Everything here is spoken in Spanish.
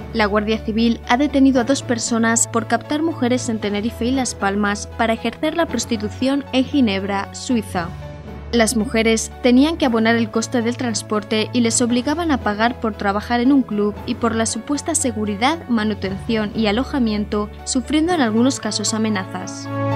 La Guardia Civil ha detenido a 2 personas por captar mujeres en Tenerife y Las Palmas para ejercer la prostitución en Ginebra, Suiza. Las mujeres tenían que abonar el coste del transporte y les obligaban a pagar por trabajar en un club y por la supuesta seguridad, manutención y alojamiento, sufriendo en algunos casos amenazas.